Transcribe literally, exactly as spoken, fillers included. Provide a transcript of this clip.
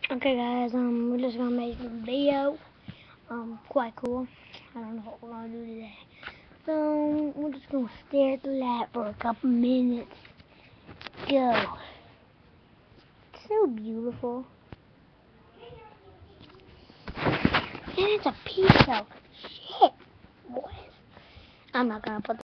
Okay guys, um, we're just gonna make a video, um, quite cool. I don't know what we're gonna do today. So, we're just gonna stare at the light for a couple minutes. Go. It's so beautiful. And it's a piece of shit, boys. I'm not gonna put